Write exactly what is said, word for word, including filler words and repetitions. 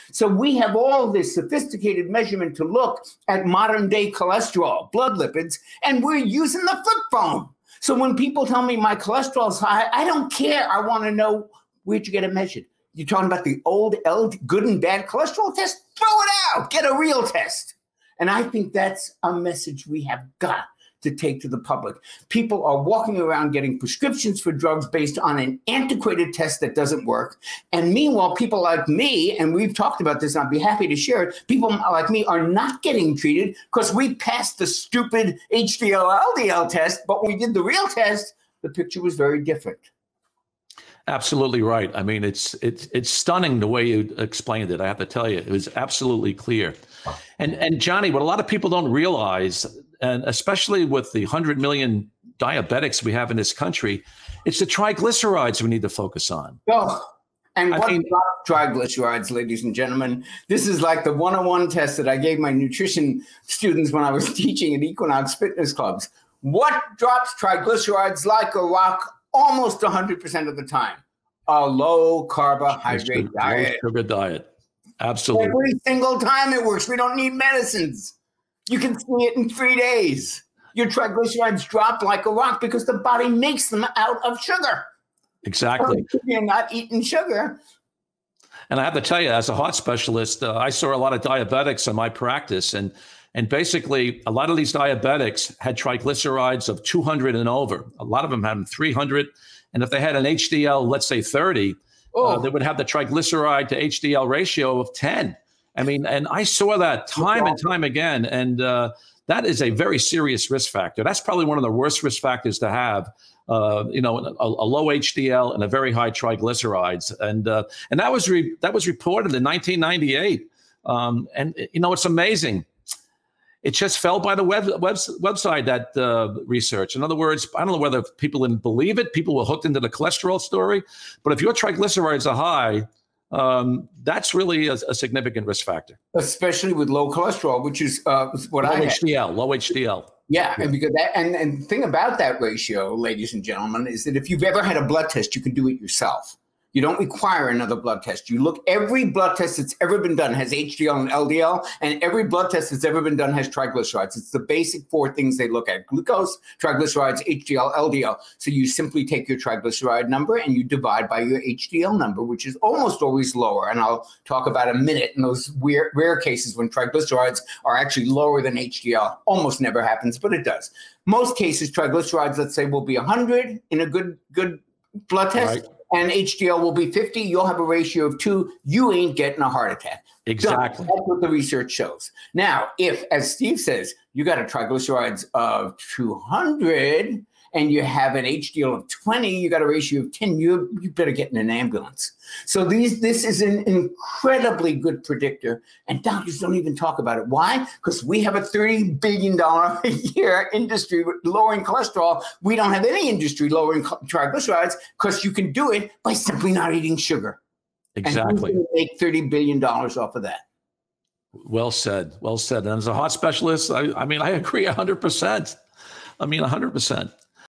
So we have all this sophisticated measurement to look at modern day cholesterol, blood lipids, and we're using the flip phone. So when people tell me my cholesterol's high, I don't care. I want to know, where'd you get it measured? You're talking about the old L good and bad cholesterol test? Throw it out. Get a real test. And I think that's a message we have got to take to the public. People are walking around getting prescriptions for drugs based on an antiquated test that doesn't work. And meanwhile, people like me, and we've talked about this, and I'd be happy to share it, people like me are not getting treated because we passed the stupid H D L L D L test, but when we did the real test, the picture was very different. Absolutely right. I mean, it's it's it's stunning the way you explained it. I have to tell you, it was absolutely clear. And and Jonny, what a lot of people don't realize, and especially with the one hundred million diabetics we have in this country, it's the triglycerides we need to focus on. Oh, and I what mean, drops triglycerides, ladies and gentlemen? This is like the one oh one test that I gave my nutrition students when I was teaching at Equinox Fitness Clubs. What drops triglycerides like a rock almost one hundred percent of the time? A low carbohydrate sugar, diet. Low sugar diet. Absolutely. Every single time it works. We don't need medicines. You can see it in three days. Your triglycerides drop like a rock because the body makes them out of sugar. Exactly. So if you're not eating sugar. And I have to tell you, as a heart specialist, uh, I saw a lot of diabetics in my practice. And, and basically, a lot of these diabetics had triglycerides of two hundred and over. A lot of them had three hundred. And if they had an H D L, let's say thirty, oh. uh, they would have the triglyceride to H D L ratio of ten. I mean, and I saw that time and time again. And uh, that is a very serious risk factor. That's probably one of the worst risk factors to have, uh, you know, a, a low H D L and a very high triglycerides. And uh, and that was re that was reported in nineteen ninety-eight. Um, and, you know, it's amazing. It just fell by the web, web website, that uh, research. In other words, I don't know whether people didn't believe it. People were hooked into the cholesterol story. But if your triglycerides are high, um, that's really a, a significant risk factor. Especially with low cholesterol, which is uh, what low I H D L, had. Low H D L. Yeah, and because that, and, and the thing about that ratio, ladies and gentlemen, is that if you've ever had a blood test, you can do it yourself. You don't require another blood test. You look, every blood test that's ever been done has H D L and L D L, and every blood test that's ever been done has triglycerides. It's the basic four things they look at: glucose, triglycerides, H D L, L D L. So you simply take your triglyceride number and you divide by your H D L number, which is almost always lower. And I'll talk about a minute in those rare, rare cases when triglycerides are actually lower than H D L. Almost never happens, but it does. Most cases, triglycerides, let's say, will be one hundred in a good, good blood test. Right. And H D L will be fifty, you'll have a ratio of two, you ain't getting a heart attack. Exactly. So that's what the research shows. Now, if, as Steve says, you got a triglycerides of two hundred and you have an H D L of twenty, you got a ratio of ten, you, you better get in an ambulance. So these, this is an incredibly good predictor, and doctors don't even talk about it. Why? Because we have a thirty billion dollars a year industry lowering cholesterol. We don't have any industry lowering triglycerides because you can do it by simply not eating sugar. Exactly. And you can make thirty billion dollars off of that. Well said. Well said. And as a heart specialist, I, I mean, I agree one hundred percent. I mean, one hundred percent.